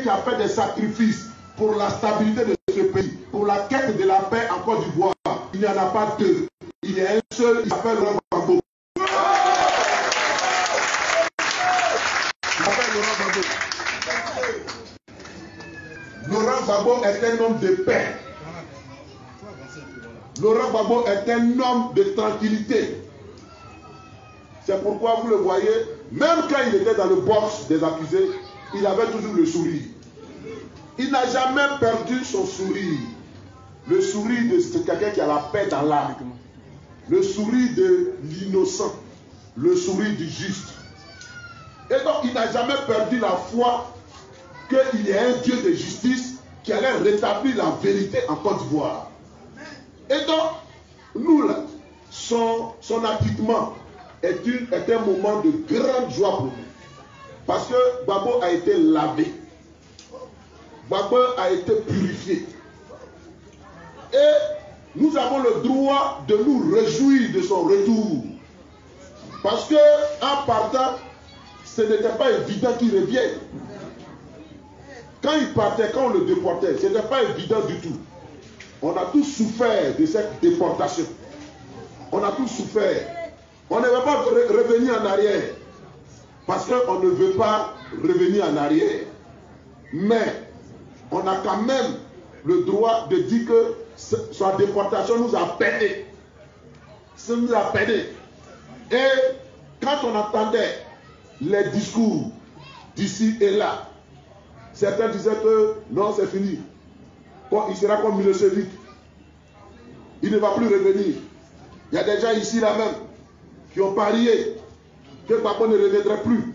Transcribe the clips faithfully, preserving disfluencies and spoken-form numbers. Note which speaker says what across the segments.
Speaker 1: qui a fait des sacrifices pour la stabilité de ce pays, pour la quête de la paix en Côte d'Ivoire, il n'y en a pas deux. Il y a un seul, il s'appelle Laurent Gbagbo. Il s'appelle Laurent Gbagbo. Laurent Gbagbo est un homme de paix. Laurent Gbagbo est un homme de tranquillité. C'est pourquoi vous le voyez, même quand il était dans le box des accusés, il avait toujours le sourire. Il n'a jamais perdu son sourire. Le sourire de quelqu'un qui a la paix dans l'âme. Le sourire de l'innocent. Le sourire du juste. Et donc, il n'a jamais perdu la foi qu'il y a un Dieu de justice qui allait rétablir la vérité en Côte d'Ivoire. Et donc, nous, là, son, son acquittement est, une, est un moment de grande joie pour nous. Parce que Gbagbo a été lavé. Gbagbo a été purifié. Et nous avons le droit de nous réjouir de son retour. Parce que en partant, ce n'était pas évident qu'il revienne. Quand il partait, quand on le déportait, ce n'était pas évident du tout. On a tous souffert de cette déportation. On a tous souffert. On ne veut pas re revenir en arrière. Parce qu'on ne veut pas revenir en arrière. Mais on a quand même le droit de dire que sa déportation nous a peiné. Ça nous a peiné. Et quand on entendait les discours d'ici et là, certains disaient que non, c'est fini. Bon, il sera comme Milosevic. Il ne va plus revenir. Il y a des gens ici là même qui ont parié que Gbagbo ne reviendrait plus.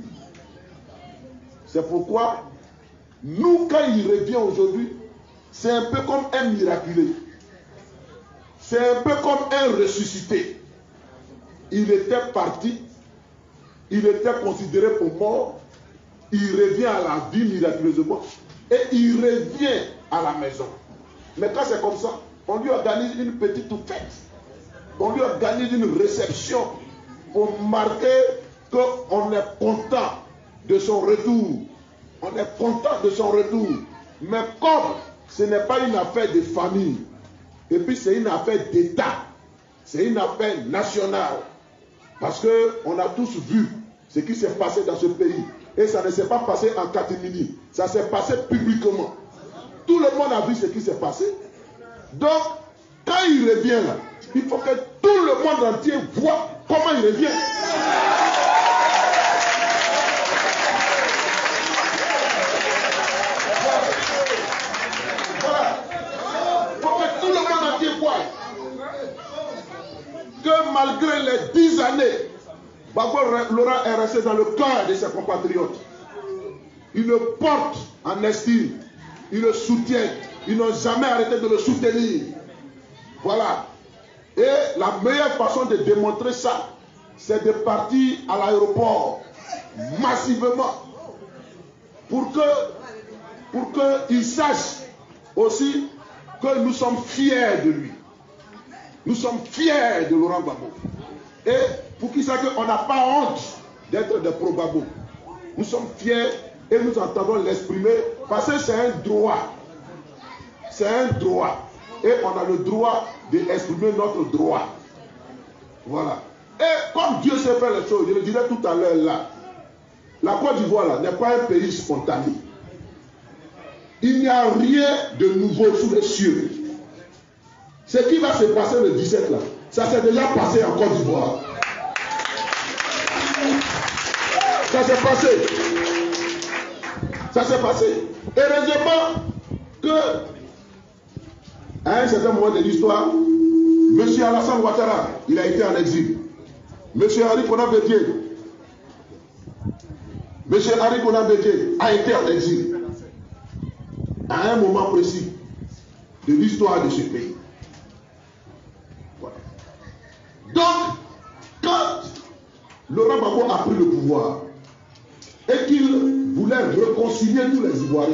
Speaker 1: C'est pourquoi nous, quand il revient aujourd'hui, c'est un peu comme un miraculé. C'est un peu comme un ressuscité. Il était parti, il était considéré pour mort, il revient à la vie miraculeusement et il revient à la maison. Mais quand c'est comme ça, on lui organise une petite fête, on lui organise une réception pour marquer qu'on est content de son retour. On est content de son retour. Mais comme ce n'est pas une affaire de famille, et puis c'est une affaire d'État, c'est une affaire nationale. Parce qu'on a tous vu ce qui s'est passé dans ce pays. Et ça ne s'est pas passé en catimini, ça s'est passé publiquement. Tout le monde a vu ce qui s'est passé. Donc, quand il revient là, il faut que tout le monde entier voit comment il revient. Que malgré les dix années, Gbagbo Laurent est resté dans le cœur de ses compatriotes. Ils le portent en estime, ils le soutiennent, ils n'ont jamais arrêté de le soutenir. Voilà. Et la meilleure façon de démontrer ça, c'est de partir à l'aéroport massivement pour que pour qu'il sache aussi que nous sommes fiers de lui. Nous sommes fiers de Laurent Gbagbo. Et pour qu'il sache qu'on n'a pas honte d'être des pro-Gbagbo. Nous sommes fiers et nous entendons l'exprimer parce que c'est un droit. C'est un droit. Et on a le droit d'exprimer notre droit. Voilà. Et comme Dieu sait faire les choses, je le disais tout à l'heure là, la Côte d'Ivoire n'est pas un pays spontané. Il n'y a rien de nouveau sous les cieux. Ce qui va se passer le dix-sept là, ça s'est déjà passé en Côte d'Ivoire. Ça s'est passé. Ça s'est passé. Heureusement que, à un certain moment de l'histoire, M. Alassane Ouattara, il a été en exil. M. Henri Konan Bédié, M. Henri Konan Bédié a été en exil. À un moment précis de l'histoire de ce pays. Voilà. Donc, quand Laurent Gbagbo a pris le pouvoir et qu'il voulait réconcilier tous les Ivoiriens,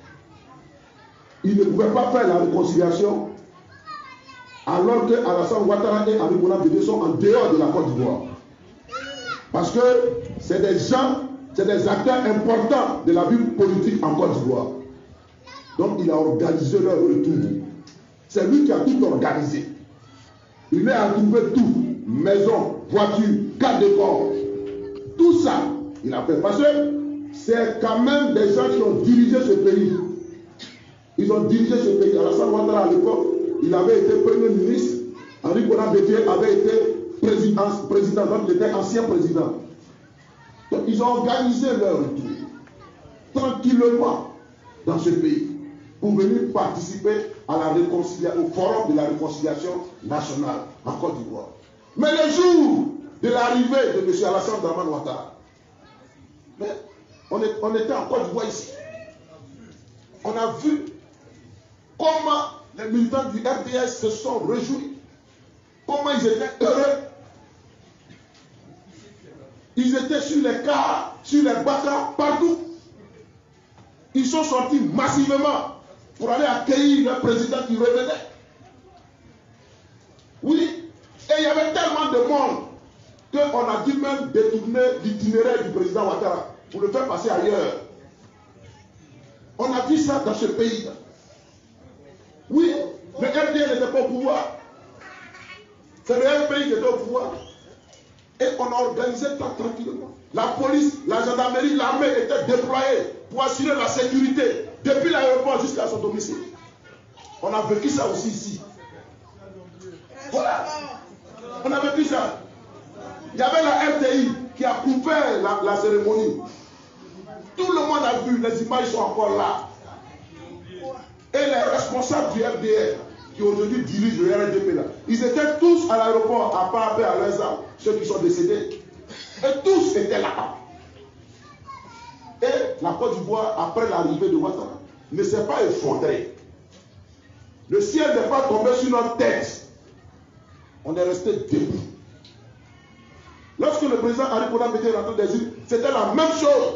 Speaker 1: il ne pouvait pas faire la réconciliation alors que Alassane Ouattara et Henri Konan Bédié sont en dehors de la Côte d'Ivoire. Parce que c'est des gens C'est des acteurs importants de la vie politique en Côte d'Ivoire. Donc il a organisé leur retour. C'est lui qui a tout organisé. Il a trouvé tout. Maison, voiture, garde de corps. Tout ça, il a fait. Parce que c'est quand même des gens qui ont dirigé ce pays. Ils ont dirigé ce pays. Alassane Ouattara, à l'époque, il avait été Premier ministre. Henri Konan Bédié avait été président, président, donc il était ancien président. Donc ils ont organisé leur retour tranquillement dans ce pays pour venir participer à la réconciliation, au forum de la réconciliation nationale en Côte d'Ivoire. Mais le jour de l'arrivée de M. Alassane Dramane Ouattara, mais on, est, on était en Côte d'Ivoire ici. On a vu comment les militants du R D S se sont réjouis, comment ils étaient heureux. Ils étaient sur les cars, sur les bateaux, partout. Ils sont sortis massivement pour aller accueillir le président qui revenait. Oui, et il y avait tellement de monde qu'on a dû même détourner l'itinéraire du président Ouattara pour le faire passer ailleurs. On a vu ça dans ce pays. Oui, le R D S n'était pas au pouvoir. C'est le R P I qui était au pouvoir. Et on a organisé ça tranquillement. La police, la gendarmerie, l'armée étaient déployés pour assurer la sécurité depuis l'aéroport jusqu'à son domicile. On a vécu ça aussi ici. Voilà. On a vécu ça. Il y avait la R T I qui a couvert la, la cérémonie. Tout le monde a vu, les images sont encore là. Et les responsables du F D R, qui aujourd'hui dirigent le R D P là, ils étaient tous à l'aéroport à part à leurs armes, ceux qui sont décédés. Et tous étaient là. Et la Côte d'Ivoire, après l'arrivée de Ouattara, ne s'est pas effondrée. Le ciel n'est pas tombé sur notre tête. On est resté debout. Lorsque le président Henri Konan Bédié est rentré des îles, c'était la même chose.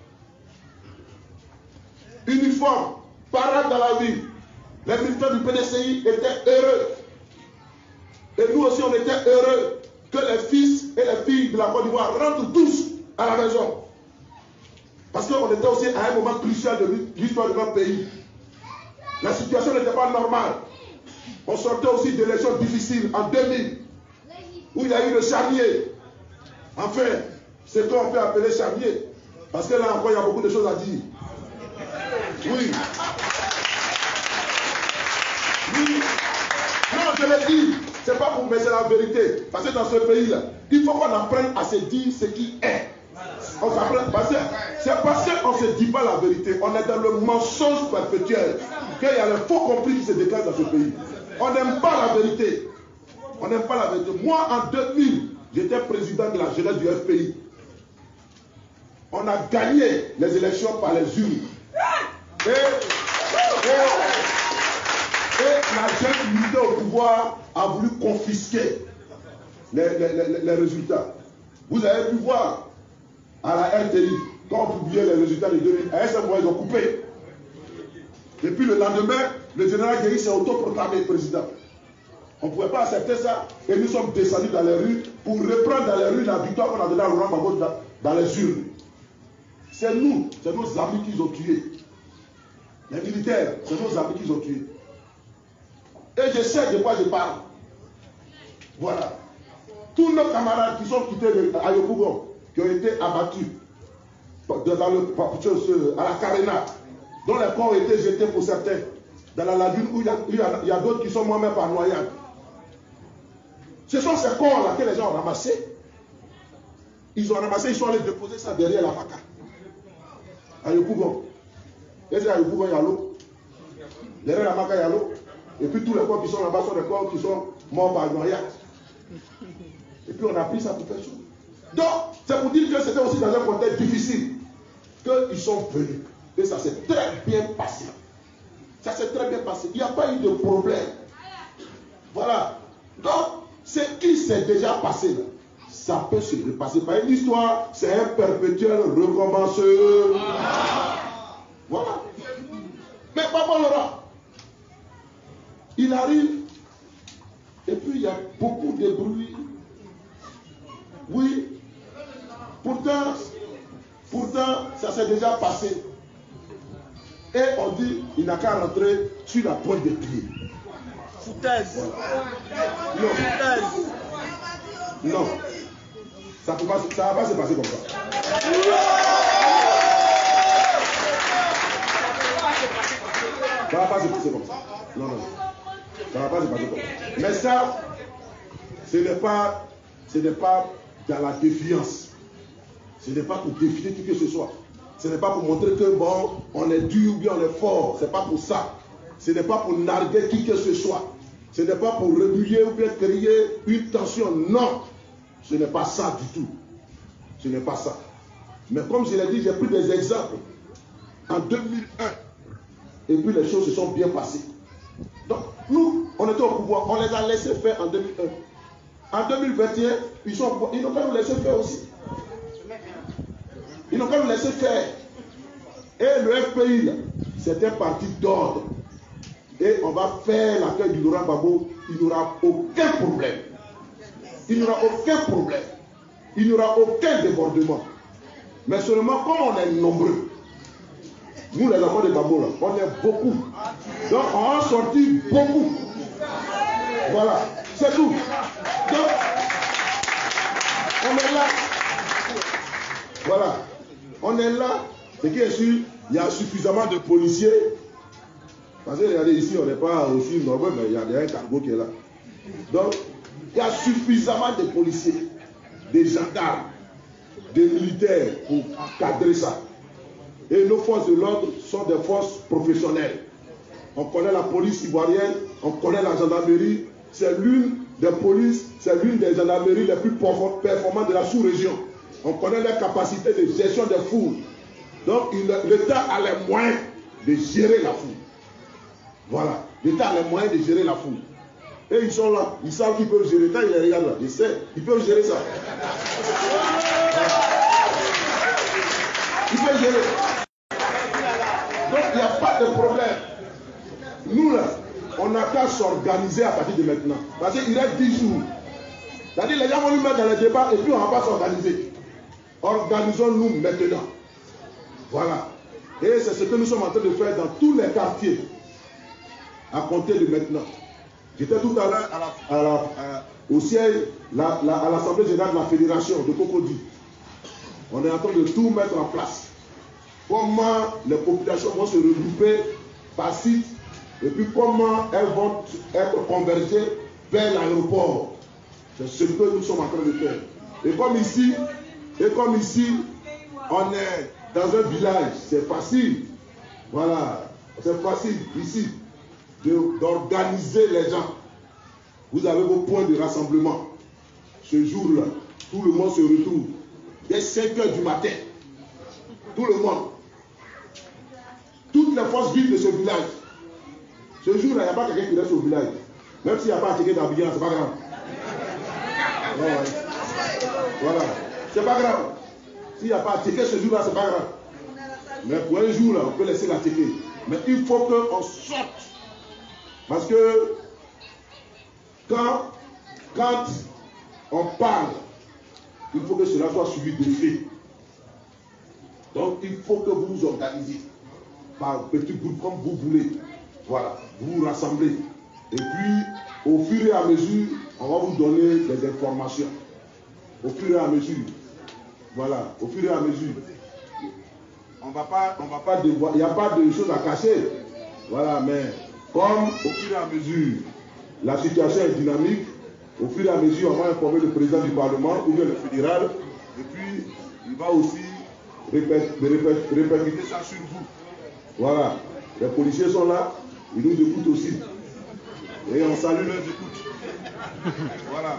Speaker 1: Uniforme, parade dans la ville. Les militants du P D C I étaient heureux. Et nous aussi, on était heureux que les fils et les filles de la Côte d'Ivoire rentrent tous à la maison. Parce qu'on était aussi à un moment crucial de l'histoire de notre pays. La situation n'était pas normale. On sortait aussi d'élections difficiles en deux mille, où il y a eu le charnier. Enfin, c'est qu'on peut appeler charnier. Parce que là encore, il y a beaucoup de choses à dire. Oui. Oui. Non, je l'ai dit. C'est pas pour, mais c'est la vérité. Parce que dans ce pays-là, il faut qu'on apprenne à se dire ce qui est. On s'apprend. C'est parce qu'on ne se dit pas la vérité. On est dans le mensonge perpétuel. Qu'il y a le faux compris qui se déclenche dans ce pays. On n'aime pas la vérité. On n'aime pas la vérité. Moi, en deux mille, j'étais président de la jeunesse du F P I. On a gagné les élections par les urnes. Et, et, et la jeune unité au pouvoir a voulu confisquer les, les, les, les résultats. Vous avez pu voir à la R T I, quand on publiait les résultats de deux mille, à un certain moment, ils ont coupé. Et puis le lendemain, le général Guéry s'est autoproclamé président. On ne pouvait pas accepter ça. Et nous sommes descendus dans les rues pour reprendre dans les rues la victoire qu'on a donnée à Laurent Gbagbo dans, dans les urnes. C'est nous, c'est nos amis qui ont tués. Les militaires, c'est nos amis qui ont tués. Et je sais de quoi je parle. Voilà. Tous nos camarades qui sont quittés à Yopougon, qui ont été abattus dans le, à la Carena, dont les corps ont été jetés pour certains, dans la lagune où il y a, a, a d'autres qui sont moi-même par noyade. Ce sont ces corps-là que les gens ont ramassés. Ils ont ramassé, ils sont allés déposer ça derrière la vaca. À Yopougon. Et c'est à Yopougon, il y a l'eau. Derrière la vaca, il y a l'eau. Et puis tous les corps qui sont là-bas sont des corps qui sont morts par noyade. Et puis on a pris ça pour faire chose. Donc, c'est pour dire que c'était aussi dans un contexte difficile qu'ils sont venus. Et ça s'est très bien passé. Ça s'est très bien passé. Il n'y a pas eu de problème. Voilà. Donc, ce qui s'est déjà passé là, ça peut se repasser. Par une histoire, c'est un perpétuel recommenceur. Voilà. Mais Papa Laurent, il arrive, et puis il y a beaucoup de bruit. Oui. Pourtant, pourtant pourtant, ça s'est déjà passé. Et on dit, il n'a qu'à rentrer sur la pointe des pieds.
Speaker 2: Foutaise.
Speaker 1: Voilà. Non.
Speaker 2: Foutaise.
Speaker 1: Non. Ça ne va pas se passer comme ça. Ça ne va pas se passer comme ça. Non, non. Ça ne va pas se passer comme ça. Mais ça, ce n'est pas, ce n'est pas dans la défiance. Ce n'est pas pour défier qui que ce soit. Ce n'est pas pour montrer que bon, on est dur ou bien on est fort. Ce n'est pas pour ça. Ce n'est pas pour narguer qui que ce soit. Ce n'est pas pour réguler ou bien créer une tension. Non. Ce n'est pas ça du tout. Ce n'est pas ça. Mais comme je l'ai dit, j'ai pris des exemples en deux mille un. Et puis les choses se sont bien passées. Donc, nous, on était au pouvoir. On les a laissés faire en deux mille un. En deux mille vingt et un, ils sont au pouvoir. Ils n'ont qu'à nous laisser faire aussi. Ils n'ont qu'à nous laisser faire. Et le F P I, c'est un parti d'ordre. Et on va faire l'accueil du Laurent Gbagbo. Il n'y aura aucun problème. Il n'y aura aucun problème. Il n'y aura aucun débordement. Mais seulement, comme on est nombreux, nous les enfants de Gbagbo, là, on est beaucoup. Donc on a sorti beaucoup. Voilà, c'est tout. Donc, on est là. Voilà, on est là. Ce qui est sûr, il y a suffisamment de policiers. Parce que regardez ici, on n'est pas aussi nombreux, mais il y a un cargo qui est là. Donc, il y a suffisamment de policiers, des gendarmes, des militaires pour cadrer ça. Et nos forces de l'ordre sont des forces professionnelles. On connaît la police ivoirienne, on connaît la gendarmerie. C'est l'une des polices, c'est l'une des gendarmeries les plus performantes de la sous-région. On connaît leur capacité de gestion des foules. Donc l'État a les moyens de gérer la foule. Voilà, l'État a les moyens de gérer la foule. Et ils sont là, ils savent qu'ils peuvent gérer. Quand ils les regardent là, ils savent, ils peuvent gérer ça. Ils peuvent gérer. Donc il n'y a pas de problème. Nous là, on n'a qu'à s'organiser à partir de maintenant. Parce qu'il reste dix jours. C'est-à-dire les gens vont nous mettre dans les débats et puis on ne va pas s'organiser. Organisons-nous maintenant. Voilà. Et c'est ce que nous sommes en train de faire dans tous les quartiers. À compter de maintenant. J'étais tout à l'heure à la, à la, au siège, la, la, à l'Assemblée générale de la Fédération de Cocody. On est en train de tout mettre en place. Comment les populations vont se regrouper par site et puis comment elles vont être convergées vers l'aéroport. C'est ce que nous sommes en train de faire. Et comme ici, et comme ici, on est dans un village, c'est facile. Voilà, c'est facile ici d'organiser les gens. Vous avez vos points de rassemblement. Ce jour-là, tout le monde se retrouve. Dès cinq heures du matin, tout le monde, toutes les forces vives de ce village. Ce jour-là, il n'y a pas quelqu'un qui reste au village. Même s'il n'y a pas à checker d'habillage, c'est pas grave. Voilà. Voilà. C'est pas grave. S'il n'y a pas à checker ce jour-là, c'est pas grave. Mais pour un jour, là, on peut laisser la checker. Mais il faut qu'on sorte. Parce que quand, quand on parle, il faut que cela soit suivi de faits. Donc il faut que vous vous organisez par petits groupes comme vous voulez. Voilà, vous vous rassemblez. Et puis, au fur et à mesure, on va vous donner des informations. Au fur et à mesure. Voilà, au fur et à mesure. On va pas, on va pas dévoiler, il n'y a pas de choses à cacher. Voilà, mais comme au fur et à mesure, la situation est dynamique, au fur et à mesure, on va informer le président du Parlement ou bien le fédéral, et puis il va aussi répercuter ça sur vous. Voilà, les policiers sont là, ils nous écoutent aussi. Et on salue leurs écoutes. Voilà.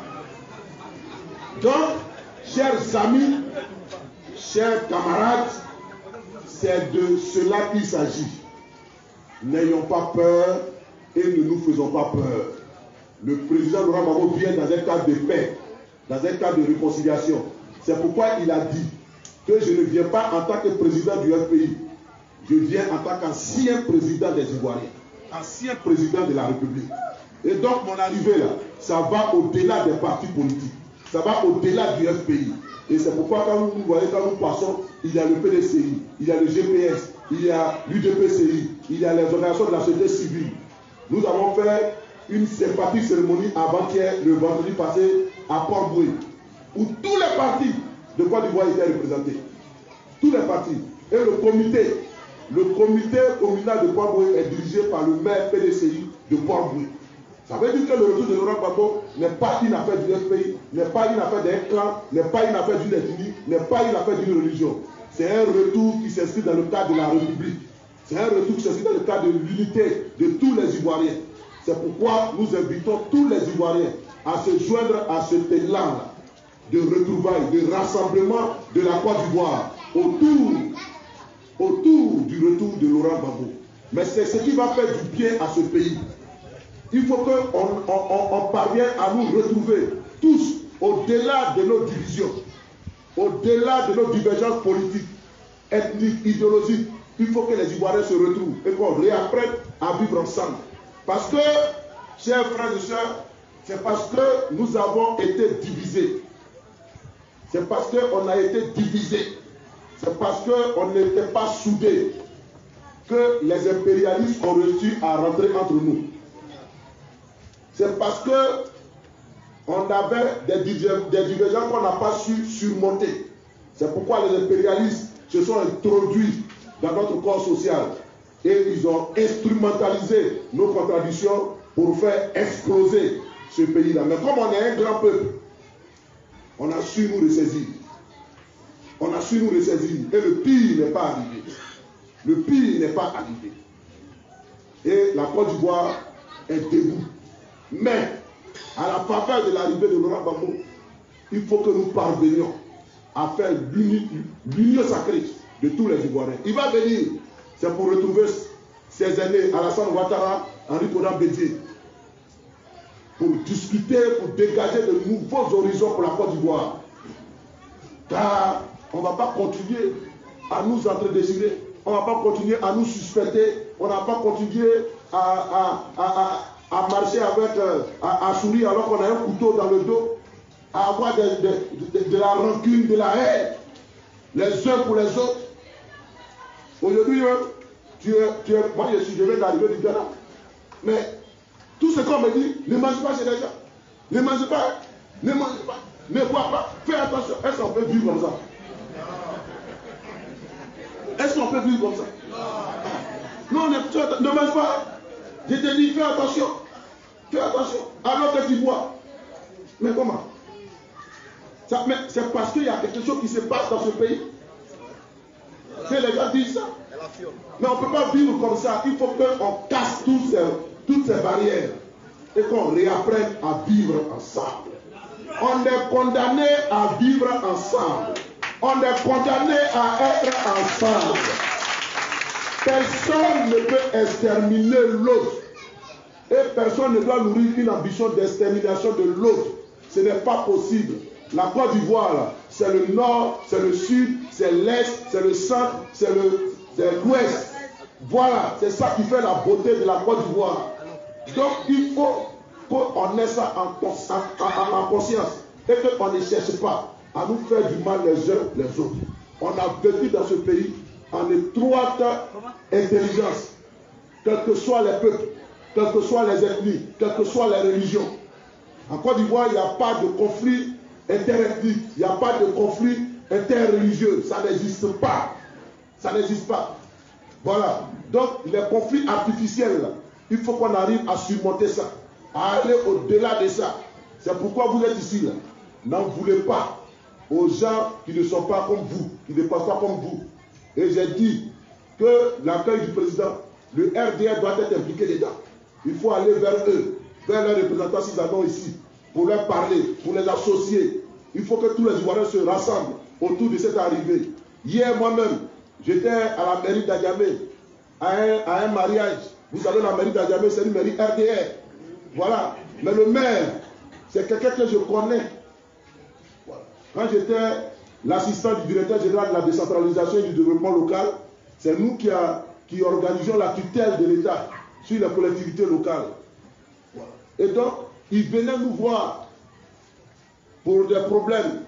Speaker 1: Donc, chers amis, chers camarades, c'est de cela qu'il s'agit. N'ayons pas peur et ne nous faisons pas peur. Le président Laurent Gbagbo vient dans un cadre de paix, dans un cadre de réconciliation. C'est pourquoi il a dit que je ne viens pas en tant que président du F P I. Je viens en tant qu'ancien président des Ivoiriens, ancien président de la République. Et donc mon arrivée là, ça va au-delà des partis politiques. Ça va au-delà du F P I. Et c'est pourquoi quand vous voyez, quand nous passons, il y a le P D C I, il y a le G P S, il y a l'U D P C I, il y a les organisations de la société civile. Nous avons fait une sympathique cérémonie avant-hier, le vendredi passé, à Port-Boué, où tous les partis de Côte d'Ivoire étaient représentés. Tous les partis. Et le comité, le comité communal de Port-Boué est dirigé par le maire P D C I de Port-Boué. Ça veut dire que le retour de Laurent Gbagbo n'est pas une affaire du F P I, n'est pas une affaire d'un clan, n'est pas une affaire d'une ethnie, n'est pas une affaire d'une religion. C'est un retour qui s'inscrit dans le cadre de la République. C'est un retour qui s'inscrit dans le cadre de l'unité de tous les Ivoiriens. C'est pourquoi nous invitons tous les Ivoiriens à se joindre à cet élan de retrouvailles, de rassemblement de la Côte d'Ivoire autour, autour du retour de Laurent Gbagbo. Mais c'est ce qui va faire du bien à ce pays. Il faut qu'on on, on, on parvienne à nous retrouver tous au-delà de nos divisions, au-delà de nos divergences politiques, ethniques, idéologiques. Il faut que les Ivoiriens se retrouvent et qu'on réapprenne à vivre ensemble. Parce que, chers frères et sœurs, c'est parce que nous avons été divisés. C'est parce qu'on a été divisés. C'est parce qu'on n'était pas soudés que les impérialistes ont réussi à rentrer entre nous. C'est parce que on avait des, des divergences qu'on n'a pas su surmonter. C'est pourquoi les impérialistes se sont introduits dans notre corps social et ils ont instrumentalisé nos contradictions pour faire exploser ce pays-là. Mais comme on est un grand peuple, on a su nous ressaisir. On a su nous ressaisir. Et le pire n'est pas arrivé. Le pire n'est pas arrivé. Et la Côte d'Ivoire est debout. Mais, à la faveur de l'arrivée de Laurent Gbagbo, il faut que nous parvenions à faire l'union sacrée de tous les Ivoiriens. Il va venir, c'est pour retrouver ses aînés, Alassane Ouattara, Henri Konan Bédié, pour discuter, pour dégager de nouveaux horizons pour la Côte d'Ivoire. Car on ne va pas continuer à nous entre-désirer, on ne va pas continuer à nous suspecter, on ne va pas continuer à... à, à, à à marcher avec, euh, à, à sourire alors qu'on a un couteau dans le dos, à avoir de, de, de, de la rancune, de la haine, les uns pour les autres. Aujourd'hui, hein, tu es, tu es, moi je suis, je viens d'arriver du Ghana, mais tout ce qu'on me dit, ne mange pas chez les gens, ne mange pas, ne mange pas, ne bois pas, fais attention. Est-ce qu'on peut vivre comme ça? Est-ce qu'on peut vivre comme ça? Non, ne, ne mange pas. Je te dis, fais attention. Fais attention. Alors que tu bois. Mais comment? C'est parce qu'il y a quelque chose qui se passe dans ce pays que les gens disent ça. Mais on ne peut pas vivre comme ça. Il faut qu'on casse tous ces, toutes ces barrières et qu'on réapprenne à vivre ensemble. On est condamné à vivre ensemble. On est condamné à être ensemble. Personne ne peut exterminer l'autre. Et personne ne doit nourrir une ambition d'extermination de l'autre. Ce n'est pas possible. La Côte d'Ivoire, c'est le nord, c'est le sud, c'est l'est, c'est le centre, c'est l'ouest. Voilà, c'est ça qui fait la beauté de la Côte d'Ivoire. Donc il faut qu'on ait ça en, en, en conscience. Et qu'on ne cherche pas à nous faire du mal les uns les autres. On a vécu dans ce pays en étroite intelligence, quels que soient les peuples, quelles que soient les ethnies, quelles que soient les religions. En Côte d'Ivoire, il n'y a pas de conflit interethnique, il n'y a pas de conflit interreligieux, ça n'existe pas. Ça n'existe pas. Voilà. Donc, les conflits artificiels, là, il faut qu'on arrive à surmonter ça, à aller au-delà de ça. C'est pourquoi vous êtes ici, là. N'en voulez pas aux gens qui ne sont pas comme vous, qui ne pensent pas comme vous. Et j'ai dit que l'accueil du président, le R D R doit être impliqué dedans. Il faut aller vers eux, vers leurs représentants s'ils en ont ici, pour leur parler, pour les associer. Il faut que tous les Ivoiriens se rassemblent autour de cette arrivée. Hier, moi-même, j'étais à la mairie d'Adjamé, à un, à un mariage. Vous savez, la mairie d'Adjamé, c'est une mairie R D R. Voilà. Mais le maire, c'est quelqu'un que je connais. Voilà. Quand j'étais l'assistant du directeur général de la décentralisation et du développement local, c'est nous qui, a, qui organisions la tutelle de l'État sur les collectivités locales. Voilà. Et donc, ils venaient nous voir pour des problèmes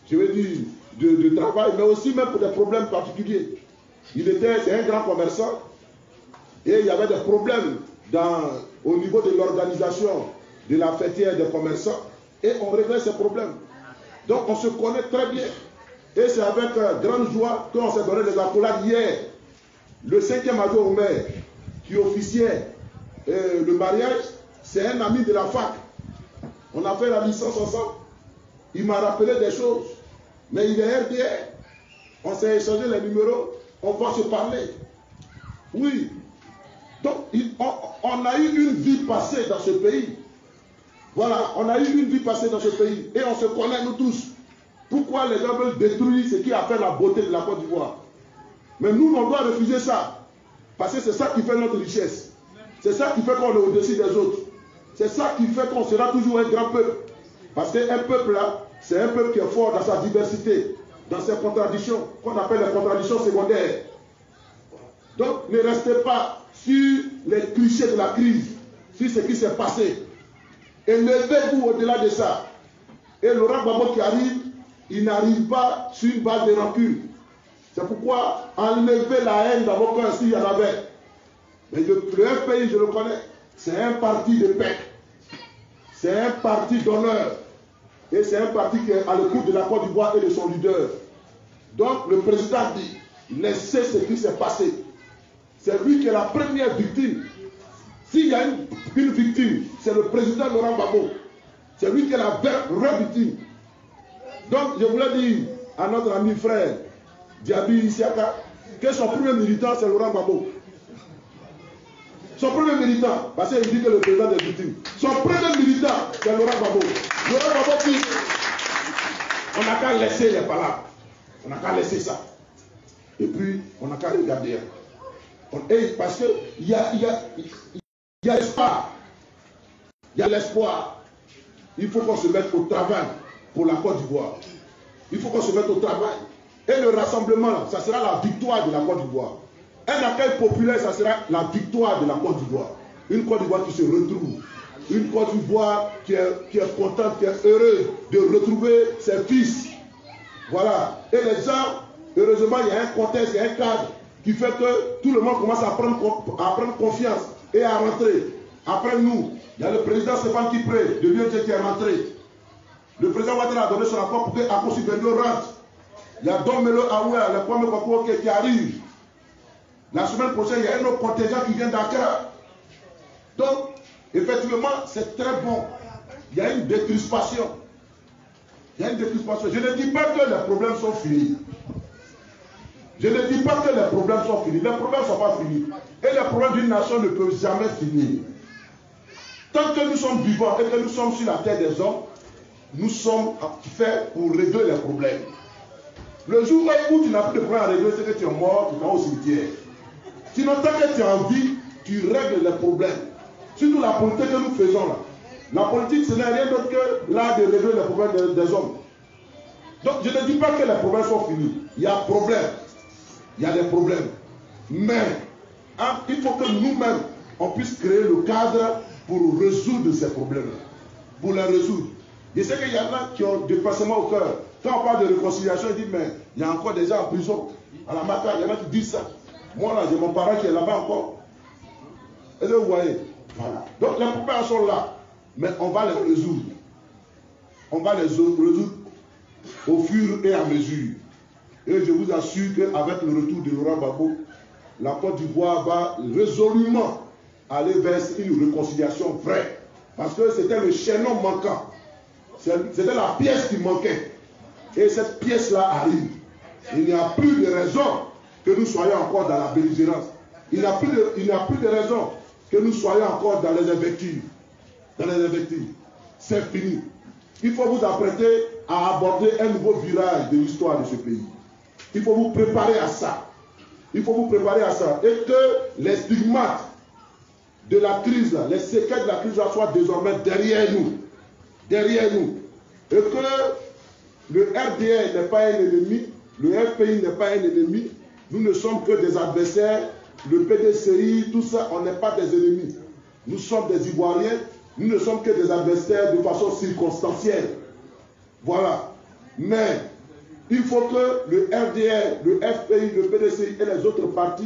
Speaker 1: je veux dire, de, de travail, mais aussi même pour des problèmes particuliers. Il était, c'est un grand commerçant, et il y avait des problèmes dans, au niveau de l'organisation de la fêtière des commerçants, et on réglait ces problèmes. Donc on se connaît très bien. Et c'est avec euh, grande joie qu'on s'est donné des accolades hier. Le cinquième adjoint au maire qui officiait euh, le mariage, c'est un ami de la fac. On a fait la licence ensemble. Il m'a rappelé des choses. Mais il est R D R. On s'est échangé les numéros. On va se parler. Oui. Donc, il, on, on a eu une vie passée dans ce pays. Voilà, on a eu une vie passée dans ce pays. Et on se connaît, nous tous. Pourquoi les gens veulent détruire ce qui a fait la beauté de la Côte d'Ivoire? Mais nous, on doit refuser ça. Parce que c'est ça qui fait notre richesse. C'est ça qui fait qu'on est au-dessus des autres. C'est ça qui fait qu'on sera toujours un grand peuple. Parce qu'un peuple là, c'est un peuple qui est fort dans sa diversité, dans ses contradictions, qu'on appelle les contradictions secondaires. Donc, ne restez pas sur les clichés de la crise, sur ce qui s'est passé. Élevez-vous au-delà de ça. Et Laurent Gbagbo qui arrive, il n'arrive pas sur une base de rancune. C'est pourquoi enlevez la haine dans vos cœurs s'il y en avait. Mais le, le F P I, je le connais, c'est un parti de paix. C'est un parti d'honneur. Et c'est un parti qui est à l'écoute de la Côte d'Ivoire et de son leader. Donc le président dit, laissez ce qui s'est passé. C'est lui qui est la première victime. S'il y a une, une victime, c'est le président Laurent Gbagbo. C'est lui qui est la vraie victime. Donc je voulais dire à notre ami frère Diaby Isiaka que son premier militant c'est Laurent Gbagbo. Son premier militant, parce qu'il dit que le président est victime. Son premier militant c'est Laurent Gbagbo. Laurent Gbagbo dit on n'a qu'à laisser les palabres. On n'a qu'à laisser ça. Et puis on n'a qu'à regarder. On, et parce qu'il y a, y a, y a l'espoir. Il y a l'espoir. Il faut qu'on se mette au travail pour la Côte d'Ivoire. Il faut qu'on se mette au travail. Et le rassemblement, ça sera la victoire de la Côte d'Ivoire. Un accueil populaire, ça sera la victoire de la Côte d'Ivoire. Une Côte d'Ivoire qui se retrouve. Une Côte d'Ivoire qui est, qui est contente, qui est heureuse de retrouver ses fils. Voilà. Et les gens, heureusement, il y a un contexte, il y a un cadre qui fait que tout le monde commence à prendre, à prendre confiance et à rentrer. Après nous, il y a le président Stéphane Kipré de l'U N G qui est rentré. Le président Ouattara a donné son accord pour que Akossi Benno rentre. Il y a Don Melo Aoué, le premier Koko qui arrive. La semaine prochaine, il y a un autre contingent qui vient d'Accra. Donc, effectivement, c'est très bon. Il y a une décrispation. Il y a une décrispation. Je ne dis pas que les problèmes sont finis. Je ne dis pas que les problèmes sont finis. Les problèmes ne sont pas finis. Et les problèmes d'une nation ne peuvent jamais finir. Tant que nous sommes vivants et que nous sommes sur la terre des hommes, nous sommes faits pour régler les problèmes. Le jour où tu n'as plus de problème à régler, c'est que tu es mort, tu vas au cimetière. Sinon, tant que tu es en vie, tu règles les problèmes. Surtout la politique que nous faisons là. La politique, ce n'est rien d'autre que l'art de régler les problèmes des, des hommes. Donc, je ne dis pas que les problèmes sont finis. Il y a problème. Il y a des problèmes. Mais, hein, il faut que nous-mêmes, on puisse créer le cadre pour résoudre ces problèmes-là. Pour les résoudre. Je sais qu'il y en a qui ont du passement au cœur. Quand on parle de réconciliation, ils disent, mais il y a encore des gens en prison. À la Maca, il y en a qui disent ça. Moi, là, j'ai mon parent qui est là-bas encore. Et là, vous voyez. Voilà. Donc, les problèmes sont là. Mais on va les résoudre. On va les résoudre au fur et à mesure. Et je vous assure qu'avec le retour de Laurent Gbagbo, la Côte d'Ivoire va résolument aller vers une réconciliation vraie. Parce que c'était le chaînon manquant. C'était la pièce qui manquait. Et cette pièce-là arrive. Il n'y a plus de raison que nous soyons encore dans la belligérance. Il n'y a plus de, il n'y a plus de raison que nous soyons encore dans les invectives. Dans les invectives. C'est fini. Il faut vous apprêter à aborder un nouveau virage de l'histoire de ce pays. Il faut vous préparer à ça. Il faut vous préparer à ça. Et que les stigmates de la crise, les séquelles de la crise soient désormais derrière nous. Derrière nous. Et que le R D R n'est pas un ennemi, le F P I n'est pas un ennemi, nous ne sommes que des adversaires, le P D C I, tout ça, on n'est pas des ennemis. Nous sommes des Ivoiriens, nous ne sommes que des adversaires de façon circonstancielle. Voilà. Mais Il faut que le R D R, le F P I, le P D C I et les autres partis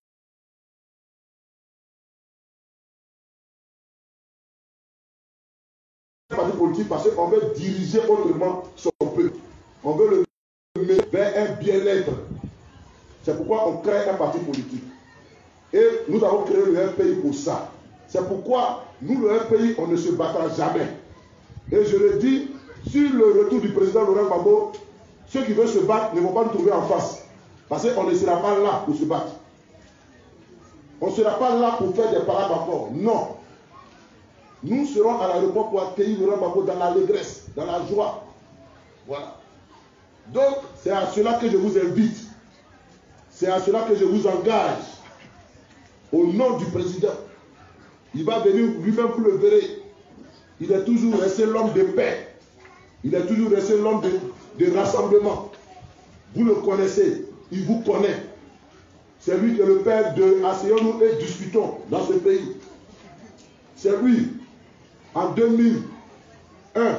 Speaker 1: politique parce qu'on veut diriger autrement son peuple. On veut le mettre vers un bien-être. C'est pourquoi on crée un parti politique. Et nous avons créé le R P I pour ça. C'est pourquoi nous, le R P I, on ne se battra jamais. Et je le dis, sur le retour du président Laurent Gbagbo, ceux qui veulent se battre ne vont pas nous trouver en face. Parce qu'on ne sera pas là pour se battre. On ne sera pas là pour faire des parades encore. Non. Nous serons à l'aéroport pour accueillir Laurent Gbagbo dans l'allégresse, dans la joie. Voilà. Donc, c'est à cela que je vous invite. C'est à cela que je vous engage. Au nom du président. Il va venir lui-même, vous le verrez. Il est toujours resté l'homme de paix. Il est toujours resté l'homme de, de rassemblement. Vous le connaissez. Il vous connaît. C'est lui qui est le père de asseyons-nous et discutons dans ce pays. C'est lui. En deux mille un,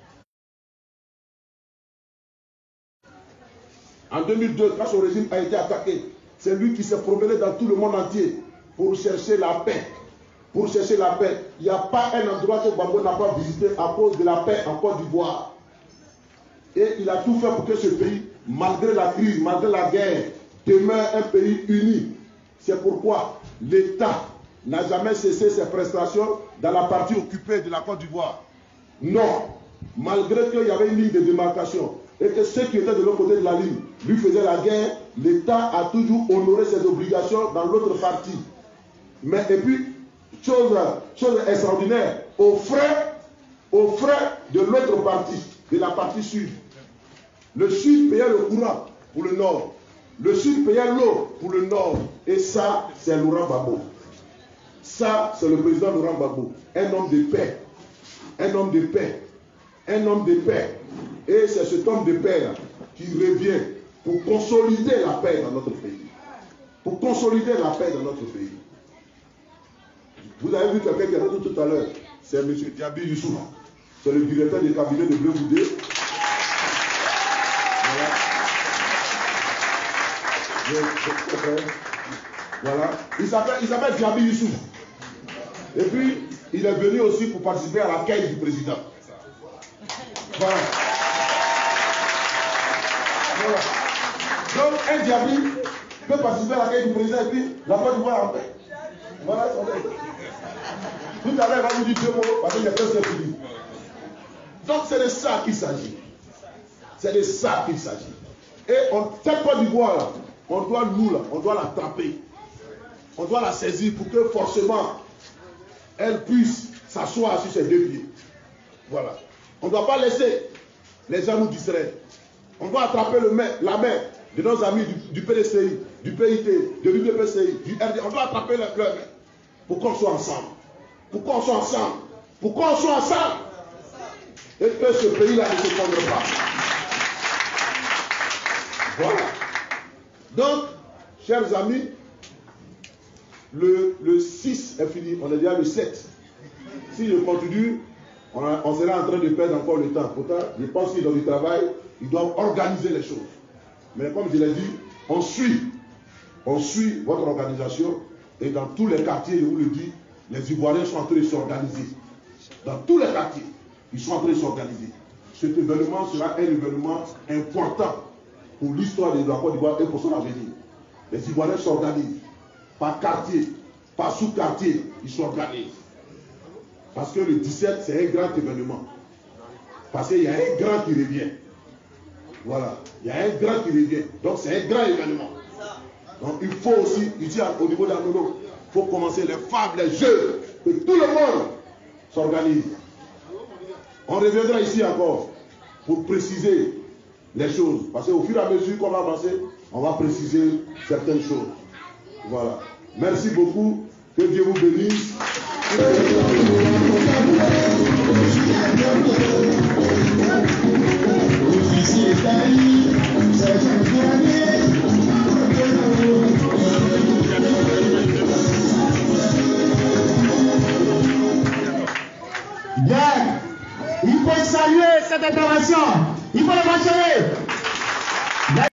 Speaker 1: en deux mille deux, quand son régime a été attaqué, c'est lui qui s'est promené dans tout le monde entier pour chercher la paix. Pour chercher la paix. Il n'y a pas un endroit que Gbagbo n'a pas visité à cause de la paix en Côte d'Ivoire. Et il a tout fait pour que ce pays, malgré la crise, malgré la guerre, demeure un pays uni. C'est pourquoi l'État n'a jamais cessé ses prestations dans la partie occupée de la Côte d'Ivoire. Non, malgré qu'il y avait une ligne de démarcation et que ceux qui étaient de l'autre côté de la ligne lui faisaient la guerre, l'État a toujours honoré ses obligations dans l'autre partie. Mais et puis, chose, chose extraordinaire, aux frais, aux frais de l'autre partie, de la partie sud. Le sud payait le courant pour le nord. Le sud payait l'eau pour le nord. Et ça, c'est Laurent Gbagbo. Ça, c'est le président Laurent Gbagbo, un homme de paix, un homme de paix, un homme de paix. Et c'est cet homme de paix là, qui revient pour consolider la paix dans notre pays. Pour consolider la paix dans notre pays. Vous avez vu quelqu'un qui est rentré tout à l'heure, c'est M. Diaby Youssouf, c'est le directeur du cabinet de Bleu Boudé. Voilà. Voilà. Il s'appelle Diaby Youssouf. Et puis, il est venu aussi pour participer à l'accueil du président. Voilà. Voilà. Donc, un Diaby peut participer à l'accueil du président et puis la Côte d'Ivoire en paix. Voilà son aide. Tout à l'heure, il va vous dire deux mots parce qu'il y a presque fini. Donc, c'est de ça qu'il s'agit. C'est de ça qu'il s'agit. Et on, cette Côte d'Ivoire, là, on doit nous, là, on doit l'attraper. On doit la saisir pour que forcément elle puisse s'asseoir sur ses deux pieds. Voilà. On ne doit pas laisser les gens nous distraire. On doit attraper le main, la main de nos amis du, du P D C I, du P I T, de l'U D P C I, du R D. On doit attraper leur main pour qu'on soit ensemble. Pour qu'on soit ensemble. Pour qu'on soit ensemble. Et que ce pays-là ne se fondre pas. Voilà. Donc, chers amis, le, le six est fini, on est déjà le sept. Si je continue, on, a, on sera en train de perdre encore le temps. Pourtant, je pense qu'ils ont du travail, ils doivent organiser les choses. Mais comme je l'ai dit, on suit, on suit votre organisation et dans tous les quartiers, je vous le dis, les Ivoiriens sont en train de s'organiser. Dans tous les quartiers, ils sont en train de s'organiser. Cet événement sera un événement important pour l'histoire de la Côte d'Ivoire et pour son avenir. Les Ivoiriens s'organisent. Par quartier, par sous-quartier, ils s'organisent. Parce que le dix-sept, c'est un grand événement. Parce qu'il y a un grand qui revient. Voilà. Il y a un grand qui revient. Donc c'est un grand événement. Donc il faut aussi, ici au niveau d'Anono, il faut commencer les femmes, les jeunes, que tout le monde s'organise. On reviendra ici encore pour préciser les choses. Parce qu'au fur et à mesure qu'on va avancer, on va préciser certaines choses. Voilà. Merci beaucoup. Que Dieu vous bénisse. Officier